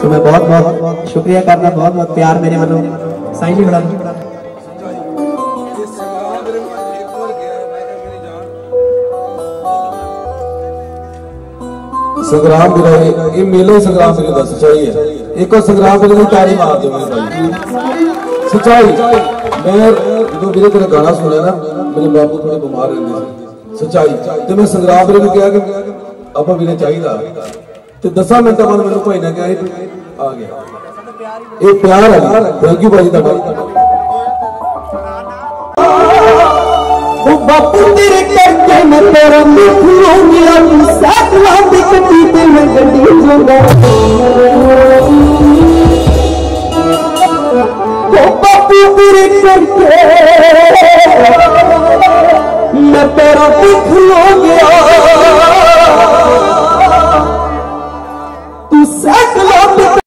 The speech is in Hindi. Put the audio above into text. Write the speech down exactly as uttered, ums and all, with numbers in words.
सो मैं बहुत बहुत शुक्रिया करना, बहुत बहुत प्यार मेरे वालों साईं जी बड़ा संग्राम ये मेले संग्राम मेरे का सच्चाई है। एक और संग्राम मेरे की तारी मार दो मेरे भाई, सच्चाई। मैं जो मेरे तेरा गाना सुना ना, मेरे बापू थोड़े बीमार रहते थे, सच्चाई। तो मैं संग्राम मेरे को क्या कि अब मेरे चाहिए तो दसा मिनट बाद मेरे भाई ने क्या आ गया। ये प्यार है। थैंक यू भाई तुम्हारा। बापू तेरे करके मैं तेरा मिठू हो गया, साकला दी कटी ते मैं गड्डी जोगा। ओ बापू तेरे करके मैं तेरा मिठू हो गया, तू साकला